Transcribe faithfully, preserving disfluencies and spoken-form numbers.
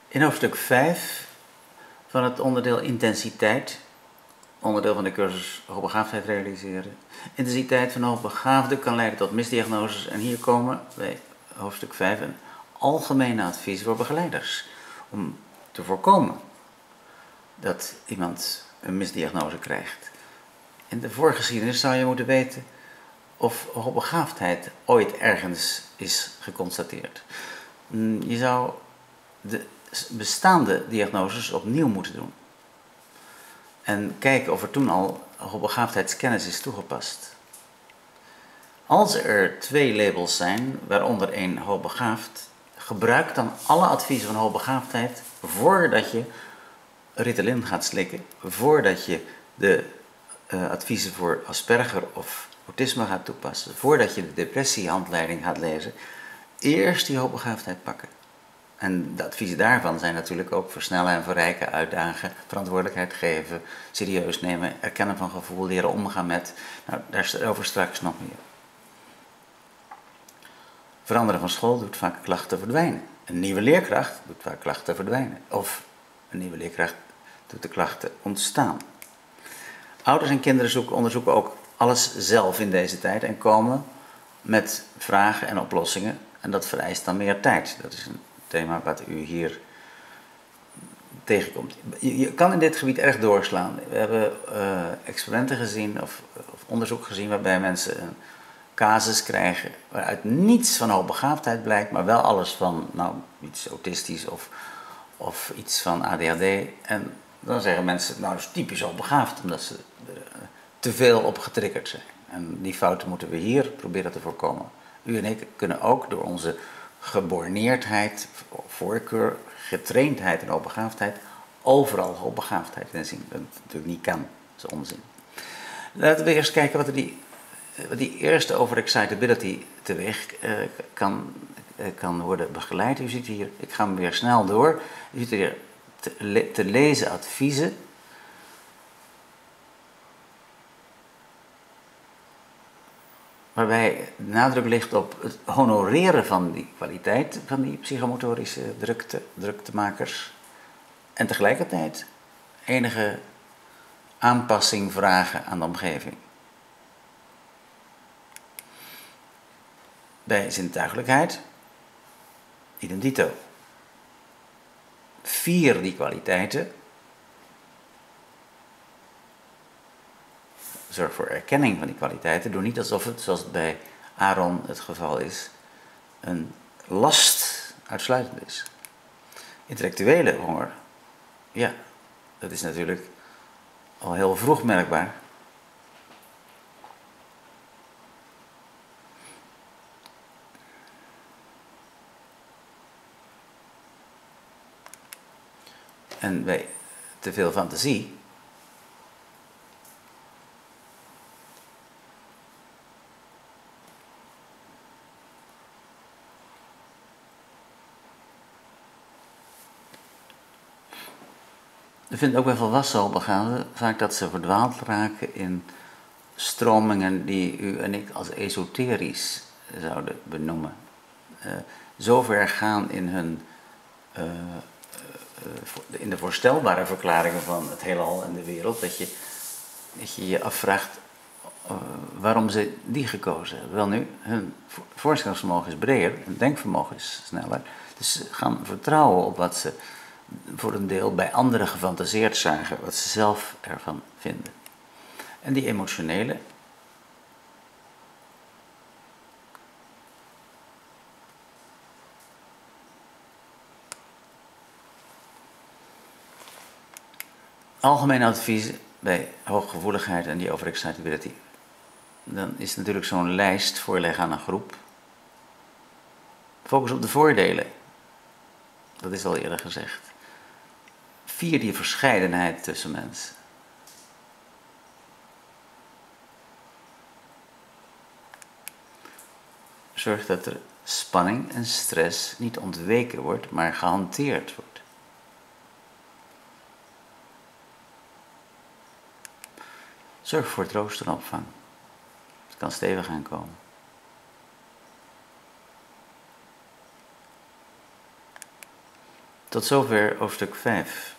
In hoofdstuk vijf van het onderdeel intensiteit, onderdeel van de cursus hoogbegaafdheid realiseren. Intensiteit van hoogbegaafden kan leiden tot misdiagnoses en hier komen bij hoofdstuk vijf een algemene advies voor begeleiders om te voorkomen dat iemand een misdiagnose krijgt. In de voorgeschiedenis zou je moeten weten of hoogbegaafdheid ooit ergens is geconstateerd. Je zou de bestaande diagnoses opnieuw moeten doen. En kijken of er toen al hoogbegaafdheidskennis is toegepast. Als er twee labels zijn, waaronder één hoogbegaafd, gebruik dan alle adviezen van hoogbegaafdheid voordat je Ritalin gaat slikken, voordat je de uh, adviezen voor Asperger of autisme gaat toepassen, voordat je de depressiehandleiding gaat lezen, eerst die hoogbegaafdheid pakken. En de adviezen daarvan zijn natuurlijk ook versnellen en verrijken, uitdagen, verantwoordelijkheid geven, serieus nemen, erkennen van gevoel, leren omgaan met. Nou, daarover straks nog meer. Veranderen van school doet vaak klachten verdwijnen. Een nieuwe leerkracht doet vaak klachten verdwijnen. Of een nieuwe leerkracht doet de klachten ontstaan. Ouders en kinderen zoeken, onderzoeken ook alles zelf in deze tijd en komen met vragen en oplossingen. En dat vereist dan meer tijd. Dat is een thema wat u hier tegenkomt. Je, je kan in dit gebied erg doorslaan. We hebben uh, experimenten gezien of, of onderzoek gezien waarbij mensen een casus krijgen waaruit niets van hoogbegaafdheid blijkt, maar wel alles van nou, iets autistisch of, of iets van A D H D. En dan zeggen mensen, nou dat is typisch hoogbegaafd, omdat ze er te veel op getriggerd zijn. En die fouten moeten we hier proberen te voorkomen. U en ik kunnen ook door onze geborneerdheid, voorkeur, getraindheid en hoogbegaafdheid overal hoogbegaafdheid in zien. Dat natuurlijk niet kan, dat is onzin. Laten we eerst kijken wat er die, wat die eerste overexcitability teweeg uh, kan, uh, kan worden begeleid. U ziet hier, ik ga hem weer snel door. U ziet hier te, le te lezen adviezen. Waarbij de nadruk ligt op het honoreren van die kwaliteit van die psychomotorische drukte, druktemakers. En tegelijkertijd enige aanpassing vragen aan de omgeving. Bij zintuigelijkheid, idem dito. Vier die kwaliteiten. Zorg voor erkenning van die kwaliteiten. Doe niet alsof het, zoals het bij Aaron het geval is, een last uitsluitend is. Intellectuele honger, ja, dat is natuurlijk al heel vroeg merkbaar. En bij te veel fantasie we vinden ook bij volwassen hoogbegaafden vaak dat ze verdwaald raken in stromingen die u en ik als esoterisch zouden benoemen. Uh, zover gaan in hun uh, uh, in de voorstelbare verklaringen van het heelal en de wereld, dat je dat je, je afvraagt uh, waarom ze die gekozen hebben. Wel nu, hun voorstellingsvermogen is breder, hun denkvermogen is sneller, dus ze gaan vertrouwen op wat ze voor een deel bij anderen gefantaseerd zagen, wat ze zelf ervan vinden. En die emotionele algemene adviezen bij hooggevoeligheid en die overexcitability. Dan is natuurlijk zo'n lijst voorleggen aan een groep. Focus op de voordelen. Dat is al eerder gezegd. Vier die verscheidenheid tussen mensen. Zorg dat er spanning en stress niet ontweken wordt, maar gehanteerd wordt. Zorg voor troost en opvang. Het kan stevig aankomen. Tot zover hoofdstuk vijf.